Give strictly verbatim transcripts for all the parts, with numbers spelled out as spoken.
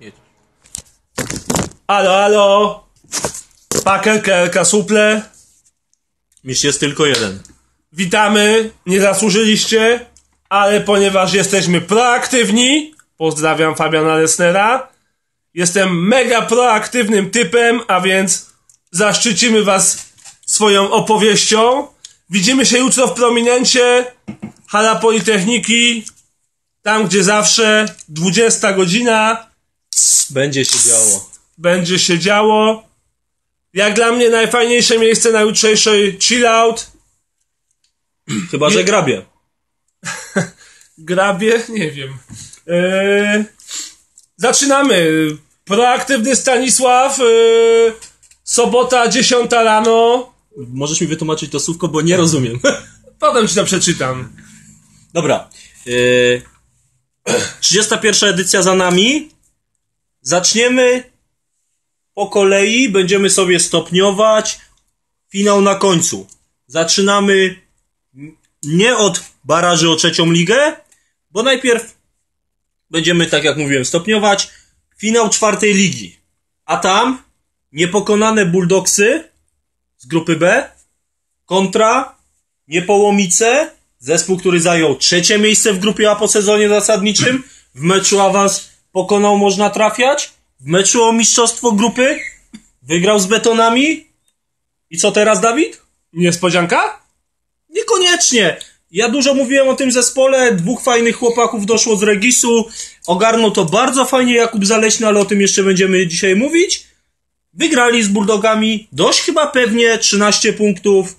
Jedź. Alo, alo! Paker, kelka, suple. Mistrz jest tylko jeden. Witamy, nie zasłużyliście, ale ponieważ jesteśmy proaktywni, pozdrawiam Fabiana Lesnera, jestem mega proaktywnym typem, a więc zaszczycimy was swoją opowieścią. Widzimy się jutro w Prominencie, hala Politechniki, tam gdzie zawsze, dwudziesta godzina. Będzie się działo. Będzie się działo. Jak dla mnie najfajniejsze miejsce na jutrzejszej chill out. Chyba, że grabie. Grabie? Nie wiem. Eee, zaczynamy. Proaktywny Stanisław. Eee, sobota, dziesiąta rano. Możesz mi wytłumaczyć to słówko, bo nie rozumiem. Potem ci to przeczytam. Dobra. Yy, trzydziesta pierwsza edycja za nami. Zaczniemy po kolei. Będziemy sobie stopniować. Finał na końcu. Zaczynamy nie od baraży o trzecią ligę, bo najpierw będziemy, tak jak mówiłem, stopniować finał czwartej ligi. A tam niepokonane Bulldogsy z grupy B kontra Niepołomice, zespół, który zajął trzecie miejsce w grupie A po sezonie zasadniczym. W meczu awans pokonał, można trafiać. W meczu o mistrzostwo grupy wygrał z Betonami. I co teraz, Dawid? Niespodzianka? Niekoniecznie. Ja dużo mówiłem o tym zespole. Dwóch fajnych chłopaków doszło z Regisu. Ogarnął to bardzo fajnie Jakub Zaleśny, ale o tym jeszcze będziemy dzisiaj mówić. Wygrali z Bulldogami dość chyba pewnie, trzynaście punktów.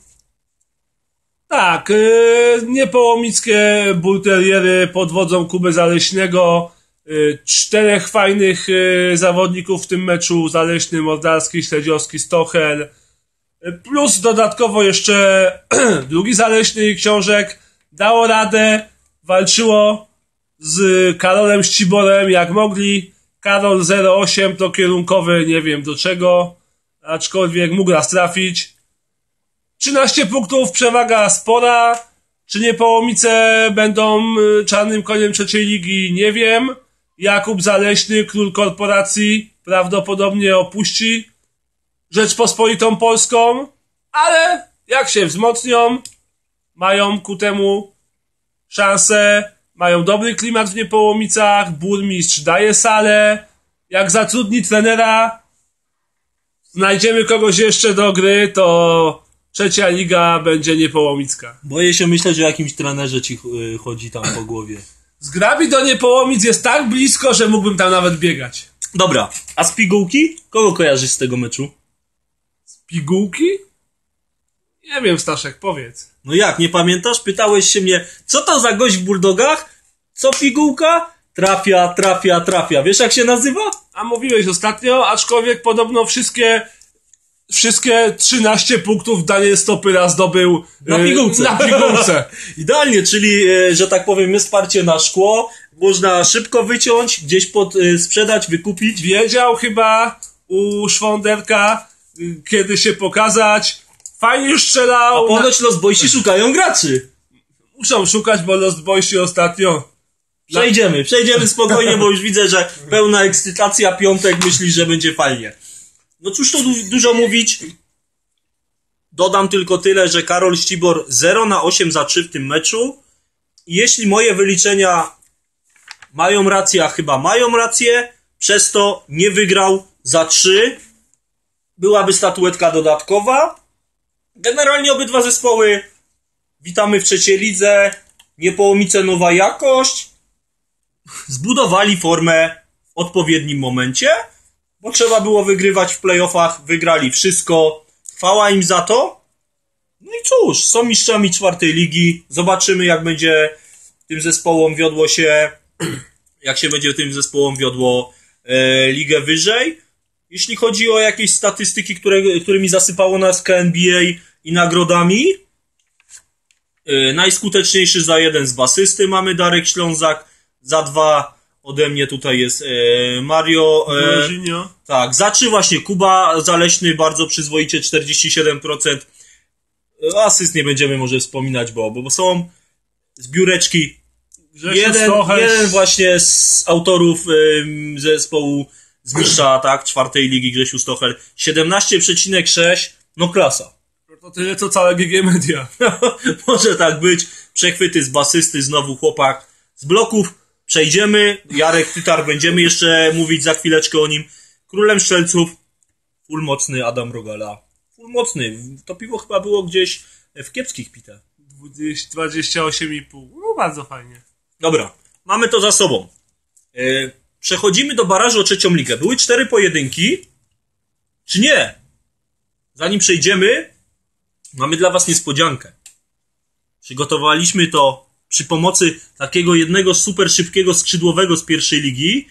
Tak, yy, niepołomickie bulteriery pod wodzą Kuby Zaleśnego. Yy, czterech fajnych yy, zawodników w tym meczu. Zaleśny, Mordarski, Śledziowski, Stochel. Plus dodatkowo jeszcze drugi Zaleśny i Książek dało radę, walczyło z Karolem Ściborem jak mogli. Karol zero osiem to kierunkowy, nie wiem do czego, aczkolwiek mógł raz trafić. trzynaście punktów, przewaga spora. Czy Niepołomice będą czarnym koniem trzeciej ligi? Nie wiem. Jakub Zaleśny, król korporacji, prawdopodobnie opuści Rzeczpospolitą Polską, ale jak się wzmocnią, mają ku temu szansę, mają dobry klimat w Niepołomicach, burmistrz daje salę, jak zatrudni trenera, znajdziemy kogoś jeszcze do gry, to trzecia liga będzie niepołomicka. Boję się myśleć, że o jakimś trenerze ci chodzi tam po głowie. Z Grabi do Niepołomic jest tak blisko, że mógłbym tam nawet biegać. Dobra, a z pigułki? Kogo kojarzysz z tego meczu? Pigułki? Nie wiem, Staszek, powiedz. No jak, nie pamiętasz? Pytałeś się mnie, co to za gość w Bulldogach? Co pigułka? Trafia, trafia, trafia. Wiesz jak się nazywa? A mówiłeś ostatnio, aczkolwiek podobno wszystkie wszystkie trzynaście punktów Daniel Stopyra zdobył na pigułce. Yy, na pigułce. Idealnie, czyli, że tak powiem, jest wsparcie na szkło. Można szybko wyciąć, gdzieś pod, y, sprzedać, wykupić. Wiedział chyba u Szwonderka, y, kiedy się pokazać. Fajnie już strzelał. A ponoć Lost Boysi szukają graczy. Muszą szukać, bo Lost Boysi ostatnio... Przejdziemy, przejdziemy spokojnie, bo już widzę, że pełna ekscytacja, piątek, myślisz, że będzie fajnie. No cóż tu du- dużo mówić. Dodam tylko tyle, że Karol Ścibor zero na osiem za trzy w tym meczu. I jeśli moje wyliczenia mają rację, a chyba mają rację, przez to nie wygrał za trzy. Byłaby statuetka dodatkowa. Generalnie obydwa zespoły witamy w trzeciej lidze. Niepołomice nowa jakość. Zbudowali formę w odpowiednim momencie, bo trzeba było wygrywać w playoffach. Wygrali wszystko. Chwała im za to. No i cóż, są mistrzami czwartej ligi. Zobaczymy, jak będzie tym zespołom wiodło się, jak się będzie tym zespołom wiodło e, ligę wyżej. Jeśli chodzi o jakieś statystyki, które, którymi zasypało nas K N B A i nagrodami, e, najskuteczniejszy za jeden z basysty mamy Darek Ślązak, za dwa ode mnie tutaj jest e, Mario. E, tak, za trzy właśnie Kuba Zaleśny, bardzo przyzwoicie, czterdzieści siedem procent. Asyst nie będziemy może wspominać, bo, bo są zbióreczki Jeden, jeden właśnie z autorów ym, zespołu z mistrza, tak, czwartej ligi, Grzesiu Stochel. siedemnaście przecinek sześć, no klasa. To tyle, co całe G G Media. Może tak być. Przechwyty z basysty, znowu chłopak z bloków. Przejdziemy. Jarek Tytar, będziemy jeszcze mówić za chwileczkę o nim. Królem strzelców, full mocny Adam Rogala. Full mocny. To piwo chyba było gdzieś w kiepskich pitach. dwadzieścia osiem i pół. No bardzo fajnie. Dobra, mamy to za sobą. Yy, przechodzimy do barażu o trzecią ligę. Były cztery pojedynki. Czy nie? Zanim przejdziemy, mamy dla was niespodziankę. Przygotowaliśmy to przy pomocy takiego jednego super szybkiego skrzydłowego z pierwszej ligi.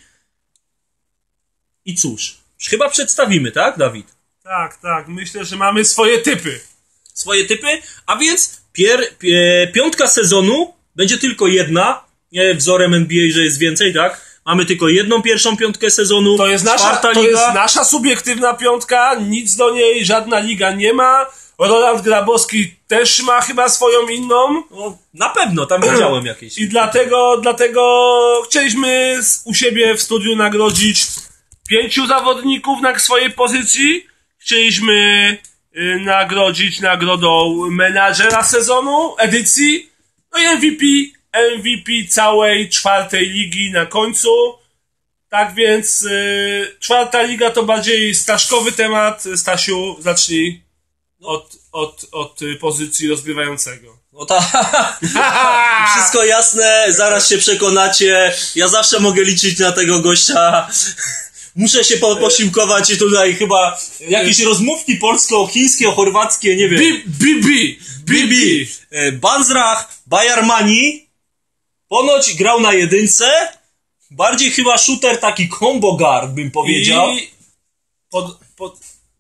I cóż, chyba przedstawimy, tak, Dawid? Tak, tak. Myślę, że mamy swoje typy. Swoje typy, a więc pier, pie, piątka sezonu będzie tylko jedna. Nie wzorem N B A, że jest więcej, tak? Mamy tylko jedną pierwszą piątkę sezonu. To jest nasza, to jest nasza subiektywna piątka, nic do niej żadna liga nie ma. Roland Grabowski też ma chyba swoją inną. No, na pewno, tam widziałem jakieś. I dlatego, dlatego chcieliśmy u siebie w studiu nagrodzić pięciu zawodników na swojej pozycji. Chcieliśmy y, nagrodzić nagrodą menadżera sezonu, edycji. No i M V P, M V P całej czwartej ligi na końcu. Tak więc y, czwarta liga to bardziej staszkowy temat. Stasiu, zacznij od, od, od pozycji rozgrywającego. No tak, wszystko jasne, zaraz się przekonacie. Ja zawsze mogę liczyć na tego gościa. Muszę się po, posiłkować i tutaj chyba jakieś rozmówki polsko-chińskie, chorwackie, nie wiem. B B B B Banzrach Bayarmani ponoć grał na jedynce. Bardziej chyba shooter, taki combo guard, bym powiedział. I pod, pod...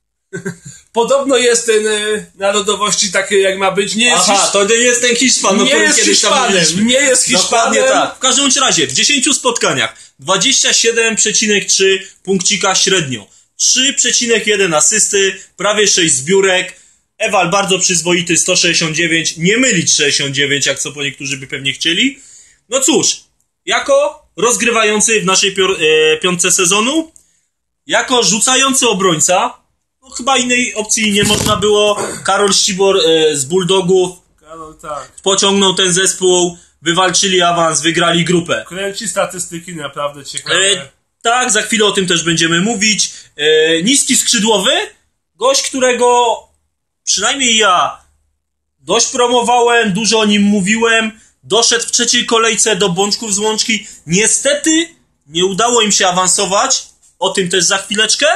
Podobno jest ten y, narodowości takiej, jak ma być. Nie jest Aha, Hisz... to nie jest ten Hiszpan, nie jest kiedyś tam Hiszpanem. Nie jest Hiszpanem. Dokładnie tak. W każdym razie, w dziesięciu spotkaniach dwadzieścia siedem przecinek trzy punkcika średnio. trzy przecinek jeden asysty, prawie sześć zbiórek. Ewal bardzo przyzwoity, sto sześćdziesiąt dziewięć. Nie mylić sześćdziesiąt dziewięć, jak co po niektórzy by pewnie chcieli. No cóż, jako rozgrywający w naszej pior- e, piątce sezonu, jako rzucający obrońca, no chyba innej opcji nie można było. Karol Ścibor e, z Bulldogów Karol, tak. pociągnął ten zespół, wywalczyli awans, wygrali grupę. Kręci statystyki naprawdę ciekawe. E, tak, za chwilę o tym też będziemy mówić. E, niski skrzydłowy, gość, którego przynajmniej ja dość promowałem, dużo o nim mówiłem, doszedł w trzeciej kolejce do Bączków z Łączki. Niestety nie udało im się awansować, o tym też za chwileczkę.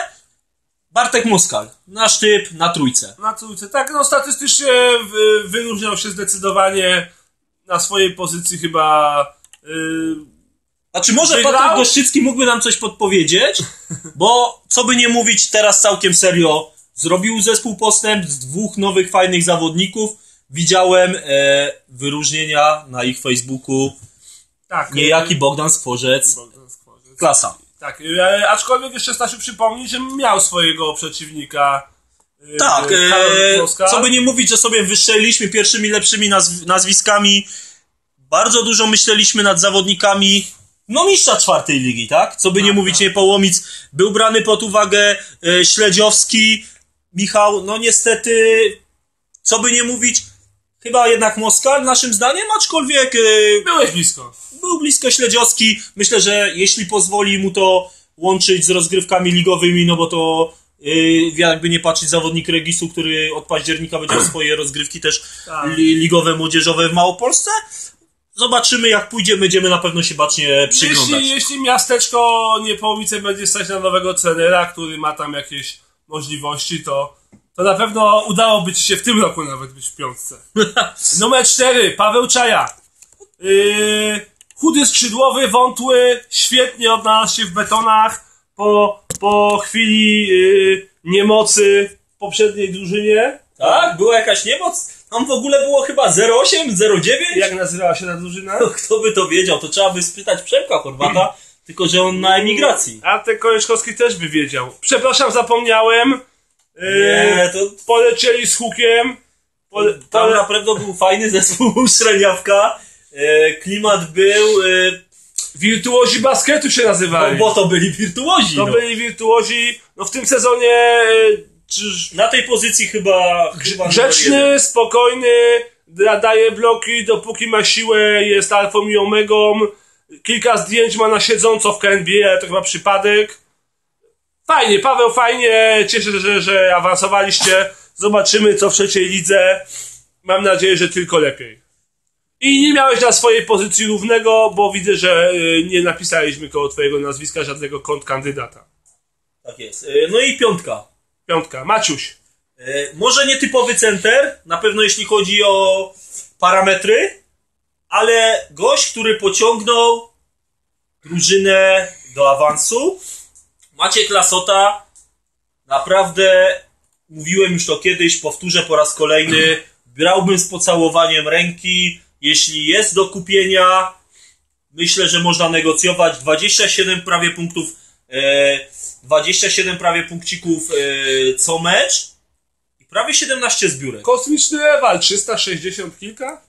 Bartek Moskal, nasz typ na trójce. Na trójce, tak, no statystycznie wy, wyróżniał się zdecydowanie na swojej pozycji chyba... Yy, Znaczy może wygrał? Patryk Goszczycki mógłby nam coś podpowiedzieć, bo co by nie mówić, teraz całkiem serio zrobił zespół postęp z dwóch nowych fajnych zawodników. Widziałem e, wyróżnienia na ich Facebooku. tak, Niejaki Bogdan Skworzec. Bogdan Skworzec. Klasa. Tak, e, aczkolwiek jeszcze Stasiu przypomni, że miał swojego przeciwnika. E, Tak, e, co by nie... nie mówić, że sobie wystrzeliliśmy pierwszymi lepszymi nazw- nazwiskami. Bardzo dużo myśleliśmy nad zawodnikami, no mistrza czwartej ligi, tak? Co by tak, nie mówić, tak. nie Połomic. Był brany pod uwagę e, Śledziowski, Michał, no niestety, co by nie mówić, chyba jednak Moskal naszym zdaniem, aczkolwiek e, Byłeś blisko. był blisko Śledziowski. Myślę, że jeśli pozwoli mu to łączyć z rozgrywkami ligowymi, no bo to yy, jakby nie patrzeć, zawodnik Regisu, który od października będzie miał swoje rozgrywki też tak. li, ligowe, młodzieżowe w Małopolsce. Zobaczymy, jak pójdzie, będziemy na pewno się bacznie przyglądać. Jeśli, jeśli miasteczko Niepołomice będzie stać na nowego trenera, który ma tam jakieś możliwości, to, to na pewno udałoby ci się w tym roku nawet być w piątce. Numer cztery, Paweł Czaja. Yy, chudy skrzydłowy, wątły, świetnie odnalazł się w betonach po, po chwili yy, niemocy w poprzedniej drużynie. Tak? Była jakaś niemoc? Tam w ogóle było chyba zero osiem, zero dziewięć? Jak nazywała się ta drużyna? No, kto by to wiedział? To trzeba by spytać Przemka Chorwata, tylko że on na emigracji. Artek Kołyszkowski też by wiedział. Przepraszam, zapomniałem. Yy, Nie, to... Polecieli z hukiem. Pole, Tam pole... na pewno był fajny zespół Śreniawka. e, klimat był... E, Wirtuozi basketu się nazywali. No, bo to byli wirtuozi. To no. byli wirtuozi. No w tym sezonie e, czy, na tej pozycji chyba... chyba grzeczny, spokojny, daje bloki, dopóki ma siłę, jest alfą i omegą. Kilka zdjęć ma na siedząco w K N B A, ale to chyba przypadek. Fajnie, Paweł, fajnie. Cieszę się, że, że awansowaliście. Zobaczymy, co w trzeciej lidze. Mam nadzieję, że tylko lepiej. I nie miałeś na swojej pozycji równego, bo widzę, że nie napisaliśmy koło twojego nazwiska żadnego kontrkandydata. Tak jest. No i piątka. Piątka. Maciuś. Może nie typowy center, na pewno jeśli chodzi o parametry, ale gość, który pociągnął drużynę do awansu. Maciek Lasota, naprawdę mówiłem już to kiedyś, powtórzę po raz kolejny, brałbym z pocałowaniem ręki, jeśli jest do kupienia, myślę, że można negocjować. dwadzieścia siedem prawie punktów, e, dwadzieścia siedem prawie punkcików e, co mecz i prawie siedemnaście zbiórek. Kosmiczny Ewal, trzysta sześćdziesiąt kilka?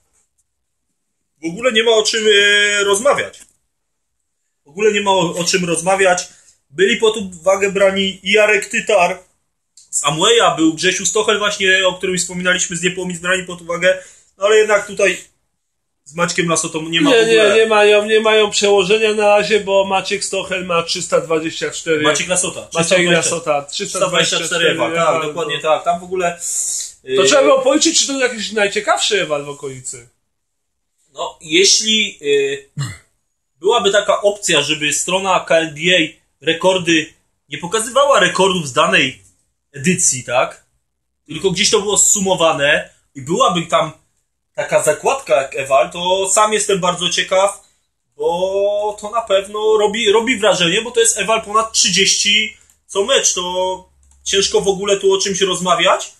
W ogóle nie ma o czym e, rozmawiać. W ogóle nie ma o, o czym rozmawiać. Byli pod uwagę brani i Jarek Tytar z Amwaya, był Grzesiu Stochel właśnie, o którym wspominaliśmy, z Niepołomic brani pod uwagę, no ale jednak tutaj z Maćkiem Lasotą nie ma nie, w ogóle... Nie, nie mają, nie mają przełożenia na razie, bo Maciek Stochel ma trzysta dwadzieścia cztery. Maciek Lasota. Maciek Lasota, trzysta dwadzieścia cztery. Ewa, tak, dokładnie no. tak. Tam w ogóle... To yy... trzeba było policzyć, czy to jakiś najciekawszy Ewal w okolicy. No, jeśli yy, byłaby taka opcja, żeby strona K N B A rekordy nie pokazywała rekordów z danej edycji, tak? Tylko gdzieś to było zsumowane i byłaby tam taka zakładka jak Ewal, to sam jestem bardzo ciekaw, bo to na pewno robi, robi wrażenie, bo to jest Ewal ponad trzydzieści co mecz, to ciężko w ogóle tu o czymś rozmawiać.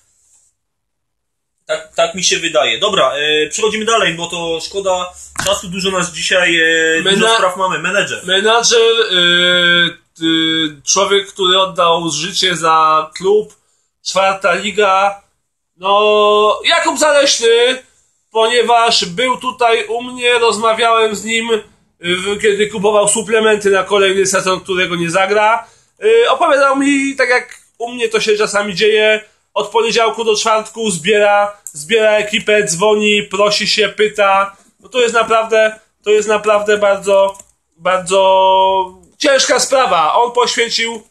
Tak, tak mi się wydaje. Dobra, e, przechodzimy dalej, bo to szkoda czasu, dużo nas dzisiaj, e, Mena- dużo spraw mamy. Menedżer. Menadżer, yy, yy, człowiek, który oddał życie za klub, czwarta liga, no Jakub Zaleśny, ponieważ był tutaj u mnie, rozmawiałem z nim, yy, kiedy kupował suplementy na kolejny sezon, którego nie zagra. Yy, opowiadał mi, tak jak u mnie to się czasami dzieje, od poniedziałku do czwartku zbiera, zbiera ekipę, dzwoni, prosi się, pyta. No to jest naprawdę, to jest naprawdę bardzo, bardzo ciężka sprawa. On poświęcił,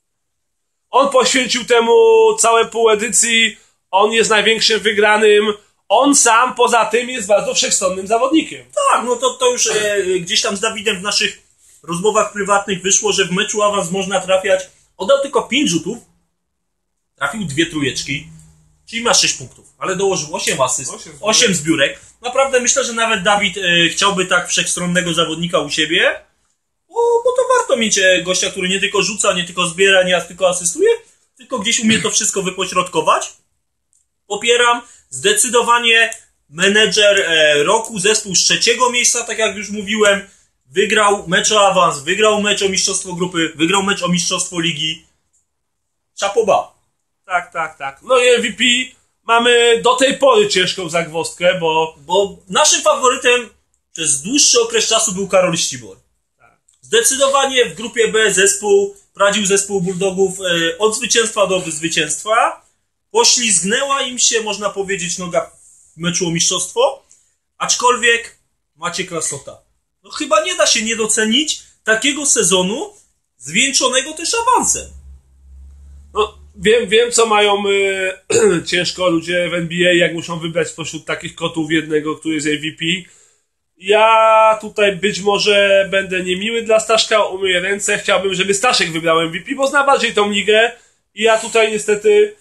on poświęcił temu całe pół edycji. On jest największym wygranym. On sam poza tym jest bardzo wszechstronnym zawodnikiem. Tak, no to, to już e, gdzieś tam z Dawidem w naszych rozmowach prywatnych wyszło, że w meczu awans można trafiać. Oddał tylko pięć rzutów. Trafił dwie trójeczki, czyli ma sześć punktów, ale dołożył osiem asyst, osiem zbiórek. Naprawdę myślę, że nawet Dawid e, chciałby tak wszechstronnego zawodnika u siebie, bo, bo to warto mieć e, gościa, który nie tylko rzuca, nie tylko zbiera, nie tylko asystuje, tylko gdzieś umie to wszystko wypośrodkować. Popieram zdecydowanie menedżer e, roku, zespół z trzeciego miejsca, tak jak już mówiłem, wygrał mecz o awans, wygrał mecz o mistrzostwo grupy, wygrał mecz o mistrzostwo ligi. Chapeau. Tak, tak, tak. No i M V P mamy do tej pory ciężką zagwozdkę, bo... Bo naszym faworytem przez dłuższy okres czasu był Karol Ścibor. Tak. Zdecydowanie w grupie B zespół, prowadził zespół Bulldogów e, od zwycięstwa do zwycięstwa. Poślizgnęła im się, można powiedzieć, noga w meczu o mistrzostwo. Aczkolwiek Maciek Lasota. No chyba nie da się nie docenić takiego sezonu zwieńczonego też awansem. No, wiem, wiem co mają y, ciężko ludzie w N B A, jak muszą wybrać spośród takich kotów jednego, który jest M V P. Ja tutaj być może będę niemiły dla Staszka, umyję ręce. Chciałbym, żeby Staszek wybrał M V P, bo zna bardziej tą ligę. I ja tutaj niestety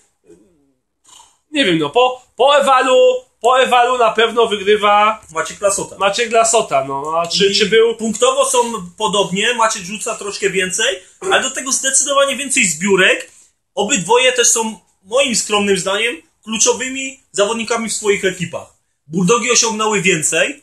nie wiem, no po, po Ewalu po Ewalu na pewno wygrywa Maciek Lasota. Maciek Lasota, no. A czy, czy był... Punktowo są podobnie, Maciek rzuca troszkę więcej, ale do tego zdecydowanie więcej zbiórek. Obydwoje też są, moim skromnym zdaniem, kluczowymi zawodnikami w swoich ekipach. Bulldogi osiągnęły więcej,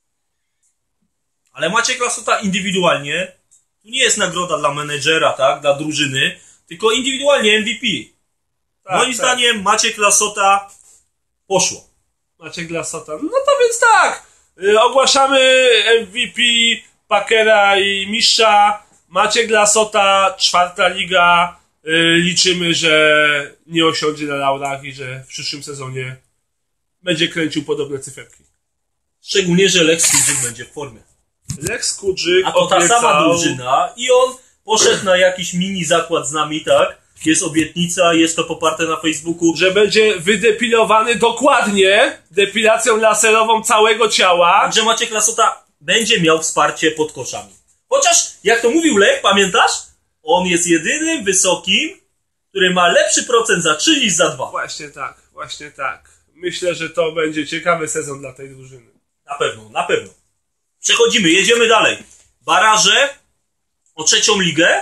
ale Maciek Lasota indywidualnie, tu nie jest nagroda dla menedżera, tak, dla drużyny, tylko indywidualnie M V P. Tak, moim tak. zdaniem Maciek Lasota poszło. Maciek Lasota. No to więc tak. Y, ogłaszamy M V P Packera i Mistrza. Maciek Lasota, czwarta liga. Y, liczymy, że nie osiądzie na laurach i że w przyszłym sezonie będzie kręcił podobne cyferki. Szczególnie, że Lex Kudzyk będzie w formie. Lex Kudzyk A to ta obiecał... sama drużyna i on poszedł na jakiś mini zakład z nami, tak? Jest obietnica, jest to poparte na Facebooku. że będzie wydepilowany dokładnie depilacją laserową całego ciała. Że Maciek Lasota będzie miał wsparcie pod koszami. Chociaż, jak to mówił Lech, pamiętasz? On jest jedynym wysokim, który ma lepszy procent za trzy niż za dwa. Właśnie tak, właśnie tak. Myślę, że to będzie ciekawy sezon dla tej drużyny. Na pewno, na pewno. Przechodzimy, jedziemy dalej. Baraże o trzecią ligę.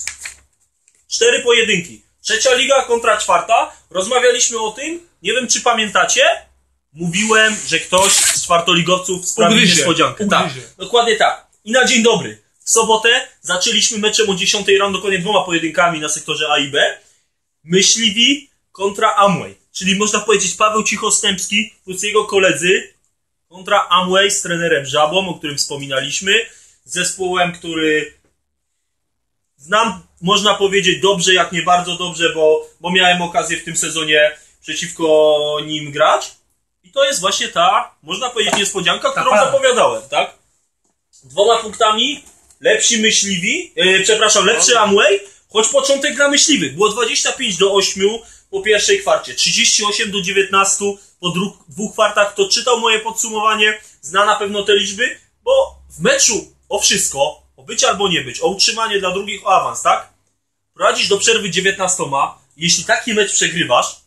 Cztery pojedynki. Trzecia liga kontra czwarta. Rozmawialiśmy o tym, nie wiem czy pamiętacie. Mówiłem, że ktoś z czwartoligowców sprawi Ugryzie, niespodziankę. Tak, ugryzie. dokładnie tak. I na dzień dobry. W sobotę zaczęliśmy meczem o dziesiątej rano, dokładnie dwoma pojedynkami na sektorze A i B. Myśliwi kontra Amway. Czyli można powiedzieć Paweł Cichostępski plus jego koledzy kontra Amway z trenerem Żabą, o którym wspominaliśmy. Z zespołem, który znam, można powiedzieć, dobrze, jak nie bardzo dobrze, bo, bo miałem okazję w tym sezonie przeciwko nim grać. I to jest właśnie ta, można powiedzieć, niespodzianka, którą para. zapowiadałem, tak? Dwoma punktami lepsi myśliwi, yy, przepraszam, lepszy Amway, choć początek dla myśliwych. Było dwadzieścia pięć do ośmiu po pierwszej kwarcie, trzydzieści osiem do dziewiętnastu po dru- dwóch kwartach. Kto czytał moje podsumowanie, zna na pewno te liczby, bo w meczu o wszystko, o być albo nie być, o utrzymanie dla drugich, o awans, tak? Prowadzisz do przerwy dziewiętnastoma, jeśli taki mecz przegrywasz,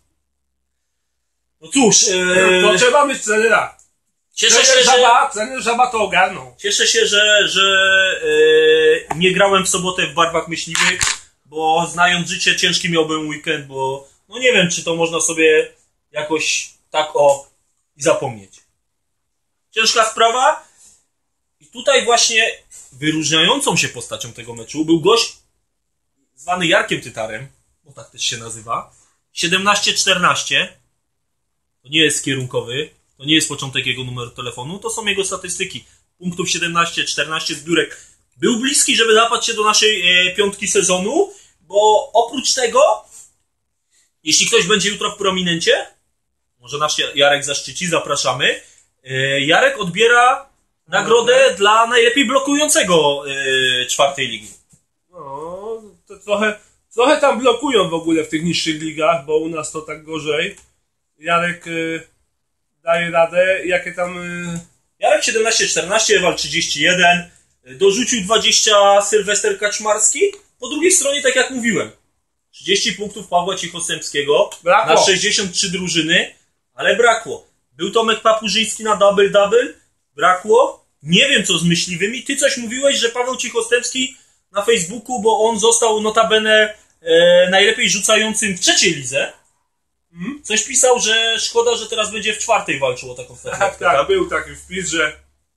no cóż, yy, To trzeba mieć trenera. cieszę się, Trener że... Żaba, trener Żaba to ogarnął. Cieszę się, że, że e, nie grałem w sobotę w barwach myśliwych, bo znając życie ciężki miałbym weekend, bo no nie wiem, czy to można sobie jakoś tak o i zapomnieć. Ciężka sprawa. I tutaj właśnie wyróżniającą się postacią tego meczu był gość zwany Jarkiem Tytarem, bo tak też się nazywa. siedemnaście czternaście. To nie jest kierunkowy. To nie jest początek jego numeru telefonu, to są jego statystyki. Punktów siedemnaście czternaście zbiórek. Był bliski, żeby zapać się do naszej e, piątki sezonu, bo oprócz tego, jeśli ktoś będzie jutro w prominencie, może nasz Jarek zaszczyci, zapraszamy, e, Jarek odbiera nagrodę dla najlepiej blokującego e, czwartej ligi. No, to trochę, trochę tam blokują w ogóle w tych niższych ligach, bo u nas to tak gorzej. Jarek... Y- daje radę, jakie tam... Yy... Jarek siedemnaście czternaście, Ewal trzydzieści jeden, dorzucił dwadzieścia Sylwester Kaczmarski. Po drugiej stronie, tak jak mówiłem, trzydzieści punktów Pawła Cichostępskiego Brakło. na sześćdziesiąt trzy drużyny, ale brakło. Był Tomek Papurzyński na double-double, brakło. Nie wiem, co z myśliwymi. Ty coś mówiłeś, że Paweł Cichostępski na Facebooku, bo on został notabene e, najlepiej rzucającym w trzeciej lidze. Hmm? Coś pisał, że szkoda, że teraz będzie w czwartej walczył o taką statuetkę. Tak, tak, był taki wpis, że...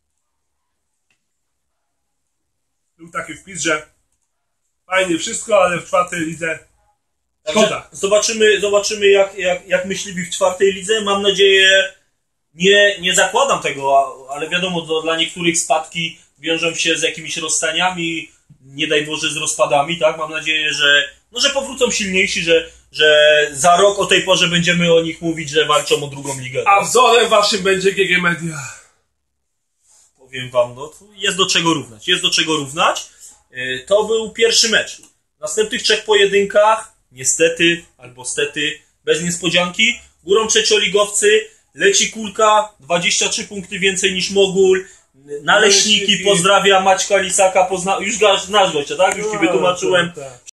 Był taki wpis, że... Fajnie wszystko, ale w czwartej lidze... Szkoda. Zobaczymy, zobaczymy jak, jak, jak myśliwi w czwartej lidze. Mam nadzieję, nie, nie zakładam tego, ale wiadomo, to dla niektórych spadki wiążą się z jakimiś rozstaniami, nie daj Boże z rozpadami, tak? Mam nadzieję, że, no, że powrócą silniejsi, że, że za rok o tej porze będziemy o nich mówić, że walczą o drugą ligę. A wzorem waszym będzie G G Media. Powiem wam, no, jest do czego równać. Jest do czego równać. To był pierwszy mecz. W następnych trzech pojedynkach, niestety, albo stety, bez niespodzianki, górą trzecioligowcy, leci kulka, dwadzieścia trzy punkty więcej niż Mogul, Naleśniki, pozdrawiam Maćka Lisaka, pozna... już znasz gościa, tak? Już ci wytłumaczyłem.